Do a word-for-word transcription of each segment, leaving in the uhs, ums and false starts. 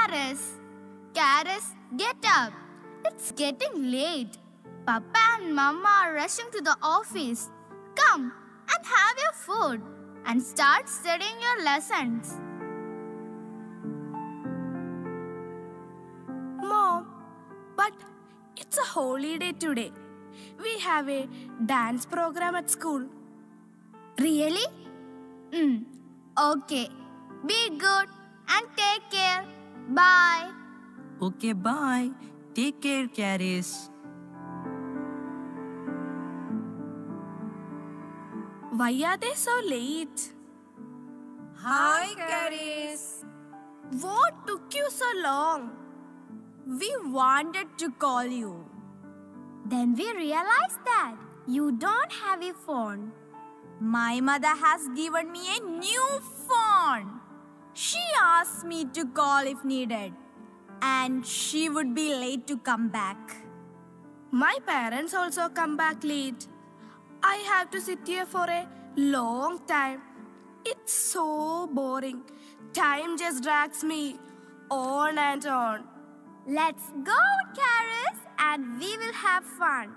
Karis! Karis, get up! It's getting late. Papa and Mama are rushing to the office. Come and have your food and start studying your lessons. Mom, but it's a holiday today. We have a dance program at school. Really? Mm. Okay. Be good and take care. Bye. Okay, bye. Take care, Karis. Why are they so late? Hi, Karis. What took you so long? We wanted to call you. Then we realized that you don't have a phone. My mother has given me a new phone. She asked me to call if needed, and she would be late to come back. My parents also come back late. I have to sit here for a long time. It's so boring. Time just drags me on and on. Let's go, Karis, and we will have fun.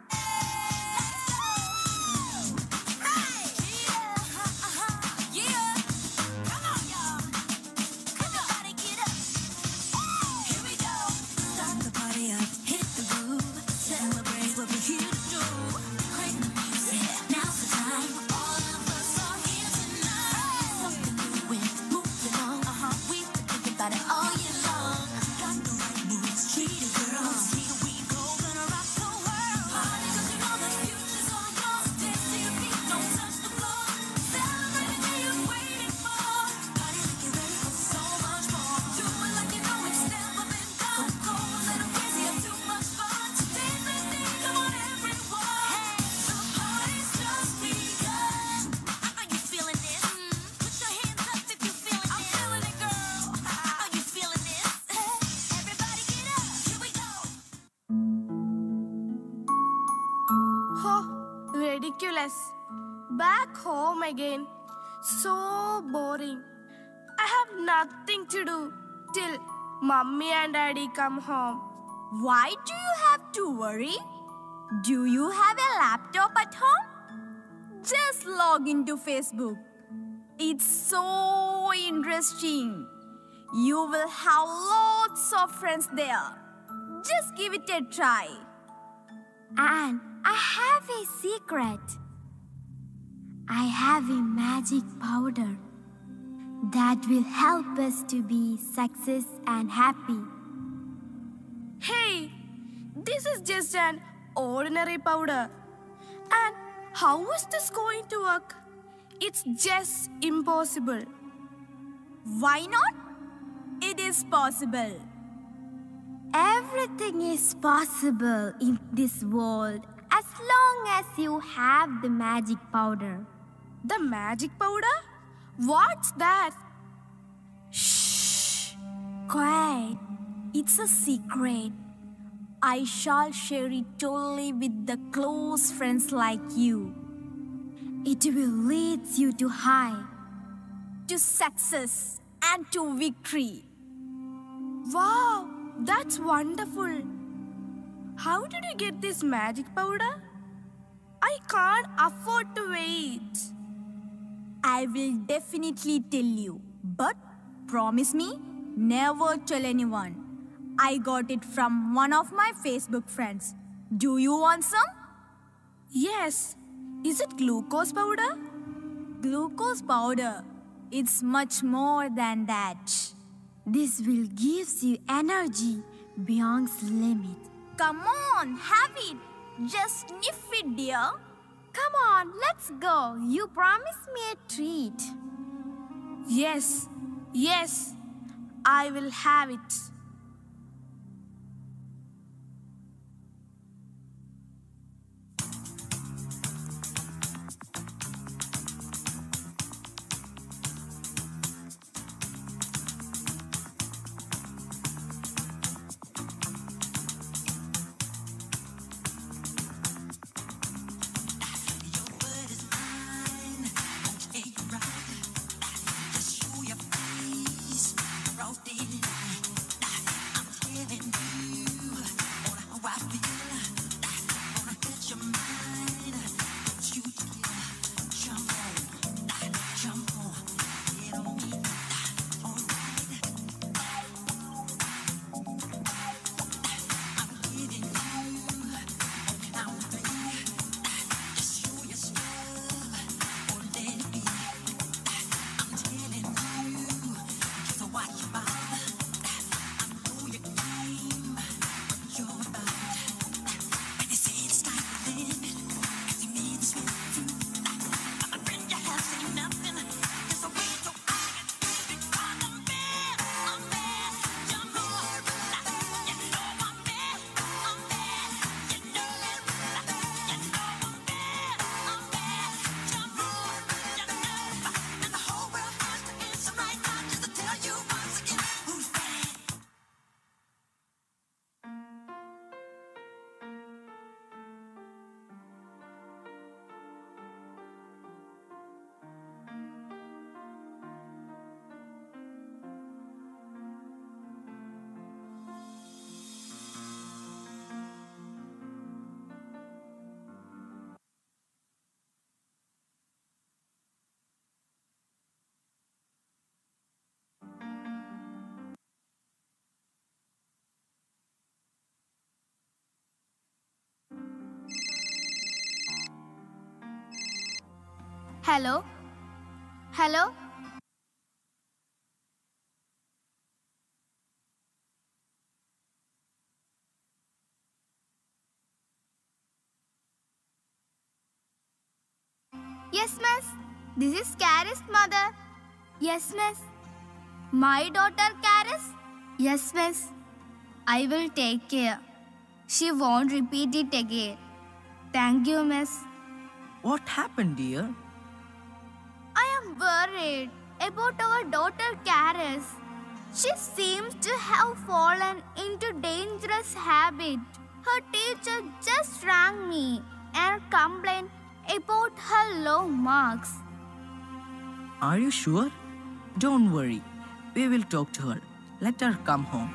Ridiculous. Back home again. So boring. I have nothing to do till Mummy and Daddy come home. Why do you have to worry? Do you have a laptop at home? Just log into Facebook. It's so interesting. You will have lots of friends there. Just give it a try. And I have a secret. I have a magic powder that will help us to be success and happy. Hey, this is just an ordinary powder. And how is this going to work? It's just impossible. Why not? It is possible. Everything is possible in this world as long as you have the magic powder. The magic powder? What's that? Shh! Quiet. It's a secret. I shall share it only with the close friends like you. It will lead you to high, to success and to victory. Wow, that's wonderful. How did you get this magic powder? I can't afford to wait. I will definitely tell you, but promise me, never tell anyone. I got it from one of my Facebook friends. Do you want some? Yes. Is it glucose powder? Glucose powder. It's much more than that. This will give you energy beyond limit. Come on, have it. Just sniff it, dear. Come on, let's go. You promised me a treat. Yes, yes, I will have it. Just show your face, roll the line. Hello? Hello? Yes, miss. This is Carrie's mother. Yes, miss. My daughter, Caris? Yes, miss. I will take care. She won't repeat it again. Thank you, miss. What happened, dear? I am worried about our daughter, Caris. She seems to have fallen into dangerous habit. Her teacher just rang me and complained about her low marks. Are you sure? Don't worry. We will talk to her. Let her come home.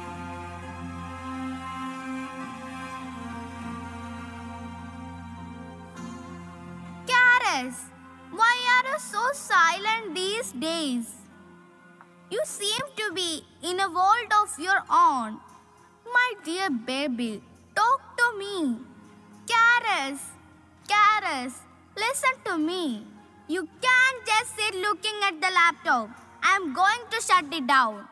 Caris, why are you so silent these days? You seem to be in a world of your own. My dear baby, talk to me. Caris, Caris, listen to me. You can't just sit looking at the laptop. I'm going to shut it down.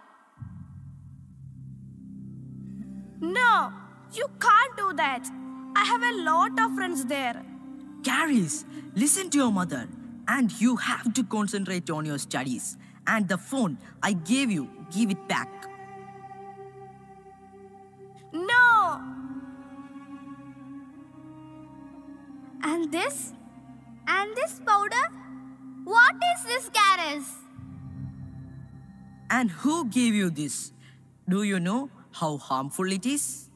No, you can't do that. I have a lot of friends there. Caris, listen to your mother. And you have to concentrate on your studies. And the phone I gave you, give it back. No! And this? And this powder? What is this, Caris? And who gave you this? Do you know how harmful it is?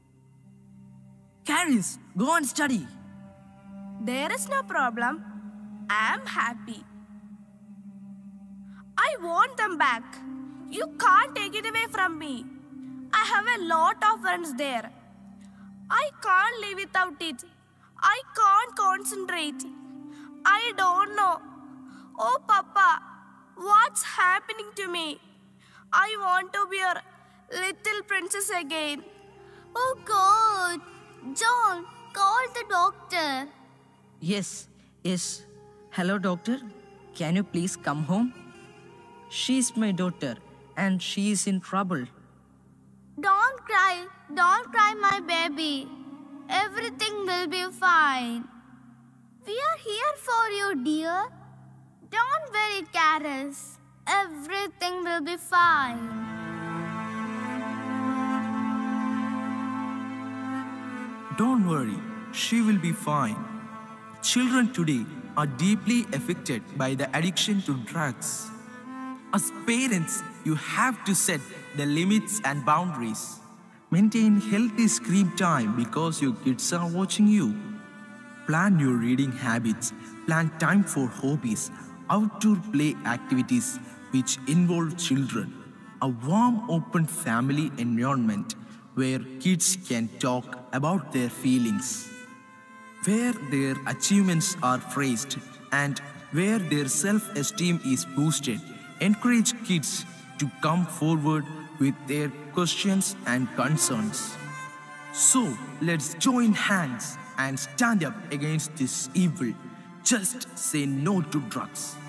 Caris, go and study. There is no problem. I am happy. I want them back. You can't take it away from me. I have a lot of friends there. I can't live without it. I can't concentrate. I don't know. Oh, Papa, what's happening to me? I want to be your little princess again. Oh God! John, call the doctor. Yes, yes. Hello, doctor. Can you please come home? She's my daughter and she is in trouble. Don't cry. Don't cry, my baby. Everything will be fine. We are here for you, dear. Don't worry, Caris. Everything will be fine. Don't worry, she will be fine. Children today are deeply affected by the addiction to drugs. As parents, you have to set the limits and boundaries. Maintain healthy screen time because your kids are watching you. Plan your reading habits. Plan time for hobbies, outdoor play activities which involve children. A warm, open family environment where kids can talk about their feelings, where their achievements are praised, and where their self-esteem is boosted. Encourage kids to come forward with their questions and concerns. So let's join hands and stand up against this evil. Just say no to drugs.